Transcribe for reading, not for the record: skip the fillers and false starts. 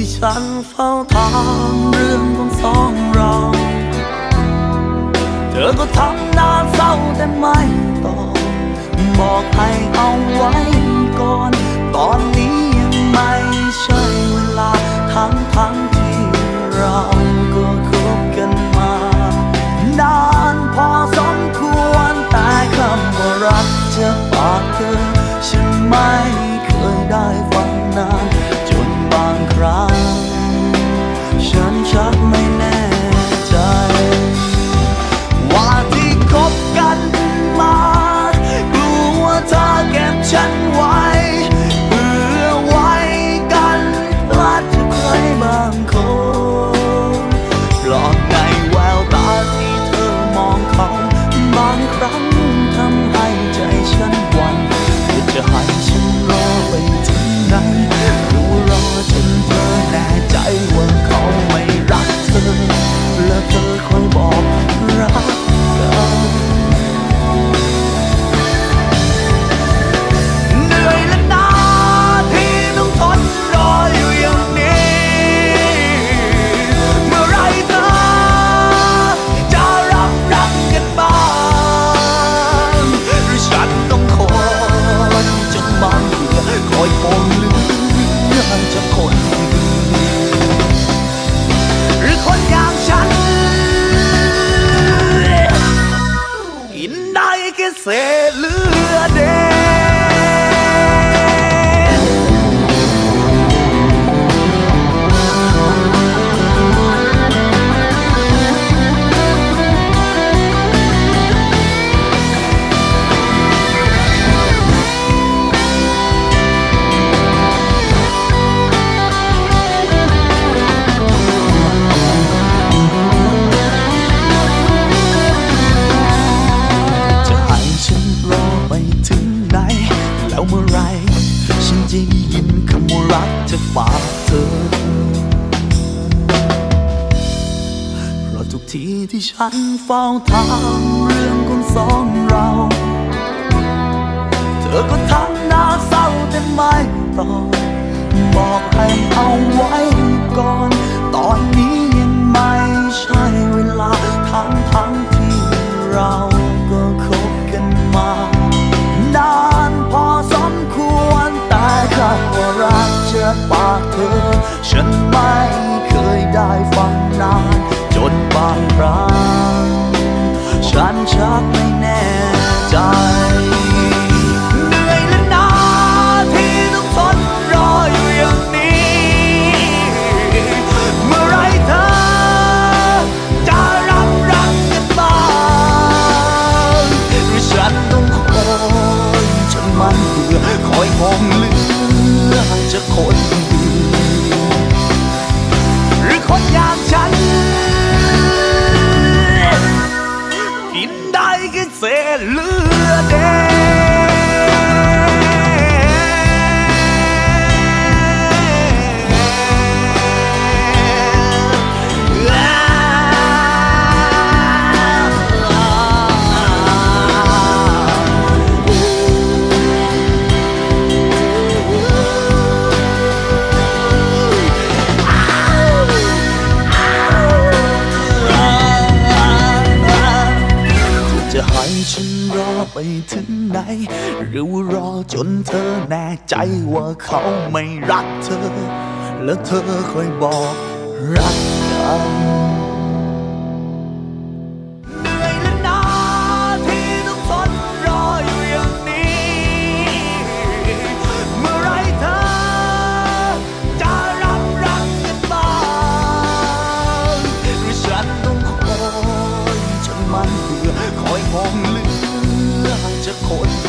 ที่ฉันเฝ้าถามเรื่องของสองเราเธอก็ทำหน้าเศร้าแต่ไม่ตอบบอกให้เอาไว้ก่อนตอนนี้ยังไม่ใช่เวลาทั้งที่เราก็คบกันมานานพอสมควรแต่คำว่ารักจากปากเธอฉันไม่เคยได้ฟังนานจนบางครั้งฉันชักไม่แน่ใจว่าที่คบกันมากลัวเธอเก็บฉันไว้เพื่อไว้กันพลาดจากใครบางคนหลอกในแววตาที่เธอมองเขาบางครั้งทำให้ใจฉันหวั่นจะให้ฉันรอไปถึงไหนรู้รอจนเธอแน่ใจว่าเขาไม่รักเธอและเธอคอยบอกรักกันเหนื่อยและนาที่ต้องทนรออยู่อย่างนี้เมื่อไรเธอจะรับรักกันบ้างหรือฉันต้องคอยจนบางเบื่อคอยมองเลือนจากคนหรือคนอย่างฉันกินได้แค่เศษเลือดเด็กแล้วเมื่อไรฉันจะได้ยินคำว่ารักจากปากเธอเพราะทุกทีที่ฉันเฝ้าถามเรื่องของสองเราเธอก็ทำหน้าเศร้าแต่ไม่ตอบบอกให้เอาไว้ก่อนตอนนี้ยังไม่ใช่เวลาทั้งที่เราก็คบกันมานานพอสมควรแต่คำว่ารักจากปากเธอฉันไม่เคยได้ฟังนานจนบางครั้งฉันชักไม่แน่ใจเหนื่อยและนาที่ต้องทนรออยู่อย่างนี้เมื่อไรเธอจะรับรักกันบ้างหรือฉันต้องคอยจนมันเบื่อคอยมองเลือนจากคนหรือคนอย่างฉันกินได้แค่เศษเลือดเด็กจะให้ฉันรอไปถึงไหนหรือว่ารอจนเธอแน่ใจว่าเขาไม่รักเธอแล้วเธอคอยบอกรักกันเหนื่อยและนาที่ต้องทนรออยู่อย่างนี้เมื่อไรเธอจะรับรักกันบ้างหรือฉันต้องคอยจนมันเบื่อคอยมองเลือนจากคน